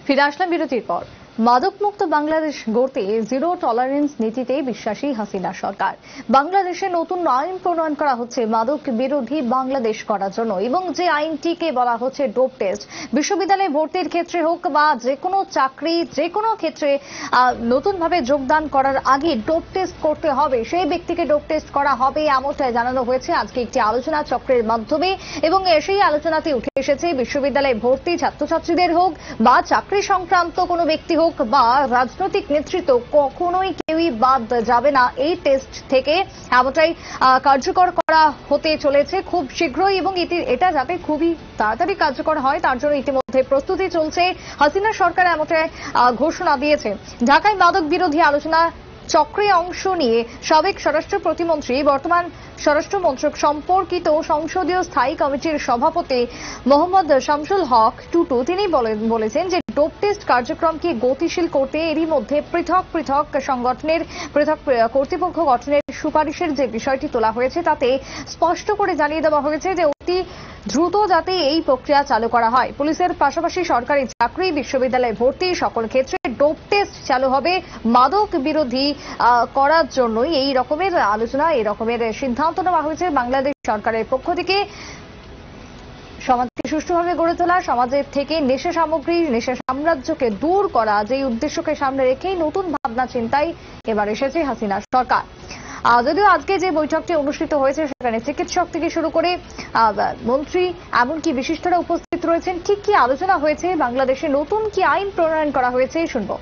ফিরে আসলাম বিরতির পর। মাদকমুক্ত বাংলাদেশ গড়তে জিরো টলারেন্স নীতিতে বিশ্বাসী হাসিনা সরকার। বাংলাদেশে নতুন আইন প্রণয়ন করা হচ্ছে মাদক বিরোধী বাংলাদেশ করার জন্য, এবং যে আইনটিকে বলা হচ্ছে ডোপ টেস্ট। বিশ্ববিদ্যালয়ে ভর্তির ক্ষেত্রে হোক বা যে কোনো চাকরি, যে কোনো ক্ষেত্রে নতুনভাবে যোগদান করার আগে ডোপ টেস্ট করতে হবে, সেই ব্যক্তিকে ডোপ টেস্ট করা হবে, এমনটাই জানানো হয়েছে আজকে একটি আলোচনা চক্রের মাধ্যমে। এবং সেই আলোচনাতে উঠে এসেছে বিশ্ববিদ্যালয়ে ভর্তি ছাত্রছাত্রীদের হোক বা চাকরি সংক্রান্ত কোনো ব্যক্তি হোক বা রাজনৈতিক নেতৃত্ব, কখনোই কেউই বাদ যাবে না এই টেস্ট থেকে। এমনটাই কার্যকর করা হতে চলেছে খুব শীঘ্রই, এবং এটা যাতে খুবই তাড়াতাড়ি কার্যকর হয় তার জন্য ইতিমধ্যে প্রস্তুতি চলছে। হাসিনা সরকার এমনটাই ঘোষণা দিয়েছে। ঢাকায় মাদক বিরোধী আলোচনা চক্রে অংশ নিয়ে সাবেক স্বরাষ্ট্র প্রতিমন্ত্রী, বর্তমান স্বরাষ্ট্র মন্ত্রক সম্পর্কিত সংসদীয় স্থায়ী কমিটির সভাপতি মোহাম্মদ শামসুল হক টুটু তিনি বলেছেন যে ডোপ টেস্ট কার্যক্রমকে গতিশীল করতে এরই মধ্যে পৃথক পৃথক সংগঠনের পৃথক কর্তৃপক্ষ গঠনের সুপারিশের যে বিষয়টি তোলা হয়েছে তাতে স্পষ্ট করে জানিয়ে দেওয়া হয়েছে যে অতি দ্রুত যাতে এই প্রক্রিয়া চালু করা হয়। পুলিশের পাশাপাশি সরকারি চাকরি, বিশ্ববিদ্যালয়ে ভর্তি সকল ক্ষেত্রে ডোপ টেস্ট চালু হবে মাদক বিরোধী করার জন্যই এই রকমের আলোচনা, এই রকমের সিদ্ধান্ত নেওয়া হয়েছে বাংলাদেশ সরকারের পক্ষ থেকে। সমাজকে সুষ্ঠুভাবে গড়ে তোলা, সমাজের থেকে নেশা সামগ্রী, নেশা সাম্রাজ্যকে দূর করা, যে উদ্দেশ্যকে সামনে রেখেই নতুন ভাবনা চিন্তায় এবার এসেছে হাসিনা সরকার। যদিও আজকে যে বৈঠকটি অনুষ্ঠিত হয়েছে সেখানে চিকিৎসক থেকে শুরু করে মন্ত্রী এমনকি বিশিষ্টরা উপস্থিত রয়েছেন। ঠিক কি আলোচনা হয়েছে, বাংলাদেশে নতুন কি আইন প্রণয়ন করা হয়েছে শুনবো।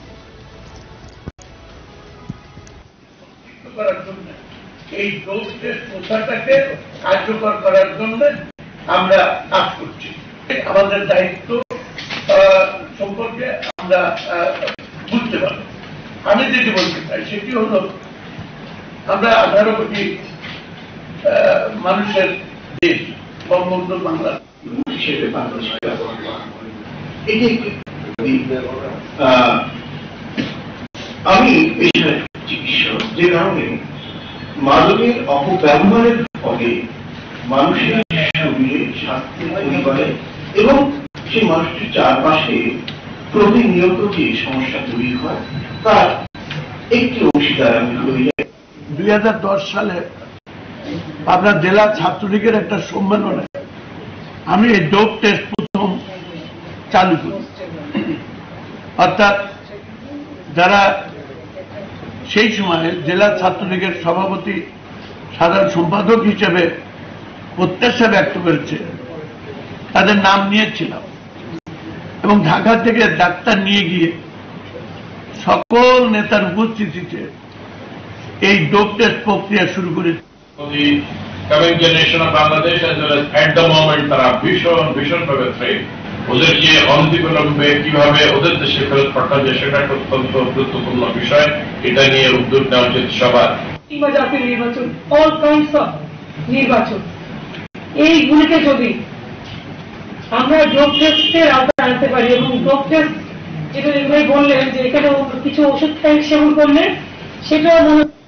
এই ডোপ টেস্ট প্রথাটাকে কার্যকর করার জন্য আমরা কাজ করছি। আমাদের দায়িত্ব সম্পর্কে আমরা বুঝতে পারি। আমি যেটি বলতে চাই সেটি হল, আমরা 18 কোটি মানুষের দেশ, বঙ্গবন্ধু বাংলা হিসেবে আমি পেশায় চিকিৎসক, যে কারণে মাদকের অপব্যবহারের ফলে মানুষের শরীরে, স্বাস্থ্যে, পরিবারে এবং সেই মানুষটির চারপাশে প্রতিনিয়ত যে সমস্যা তৈরি হয় তার একটি অংশীদার আমি হয়ে যাই। 2010 সালে আপনার জেলা ছাত্রলীগের একটা সম্মেলনে আমি এই ডোপ টেস্ট প্রথম চালু করি। অর্থাৎ যারা সেই সময়ে জেলা ছাত্রলীগের সভাপতি, সাধারণ সম্পাদক হিসেবে প্রত্যাশা ব্যক্ত করেছে তাদের নাম নিয়েছিলাম, এবং ঢাকা থেকে ডাক্তার নিয়ে গিয়ে সকল নেতার উপস্থিতিতে এই ডোপ টেস্ট প্রক্রিয়া শুরু করেছে। coming generation of Bangladesh as well as at the moment তারা ভীষণ ভাবে থ্রেট। ওদেরকে অনতিবিলম্বে কিভাবে ওদের দেশে ফেরত পাঠানো যায় সেটা একটা অত্যন্ত গুরুত্বপূর্ণ বিষয়। এটা নিয়ে উদ্যোগ নেওয়া উচিত সবার। জাতীয় নির্বাচন, অল কাইন্ডস অফ নির্বাচন, এইগুলিকে যদি আমরা ডোপ টেস্টের আওতায় আনতে পারি, এবং ডোপ টেস্ট যেটা বললেন যে এখানে কিছু ওষুধ সেবন করলে সেটাও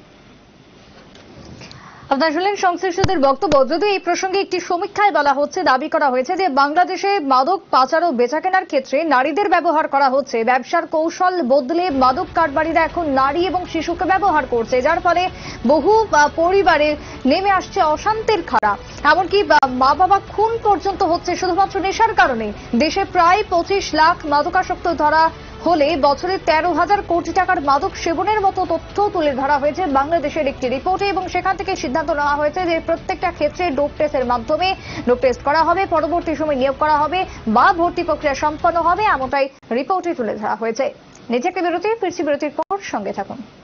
আপনারা শুনলেন সংশ্লিষ্টদের বক্তব্য। যদিও এই প্রসঙ্গে একটি সমীক্ষায় বলা হচ্ছে, দাবি করা হয়েছে যে বাংলাদেশে মাদক পাচার ও বেচাকেনার ক্ষেত্রে নারীদের ব্যবহার করা হচ্ছে। ব্যবসার কৌশল বদলে মাদক কারবারিরা এখন নারী এবং শিশুকে ব্যবহার করছে, যার ফলে বহু পরিবারে নেমে আসছে অশান্তির খাড়া। এমনকি মা বাবা খুন পর্যন্ত হচ্ছে শুধুমাত্র নেশার কারণে। দেশে প্রায় 25 লাখ মাদকাসক্ত ধরা হলে বছরে 13,000 কোটি টাকার মাদক সেবনের মতো তথ্য তুলে ধরা হয়েছে বাংলাদেশের একটি রিপোর্টে, এবং সেখান থেকে সিদ্ধান্ত নেওয়া হয়েছে যে প্রত্যেকটা ক্ষেত্রে ডোপ টেস্টের মাধ্যমে ডোপ টেস্ট করা হবে, পরবর্তী সময় নিয়োগ করা হবে বা ভর্তি প্রক্রিয়া সম্পন্ন হবে, এমনটাই রিপোর্টে তুলে ধরা হয়েছে। নিজেকে বিরতির পর সঙ্গে থাকুন।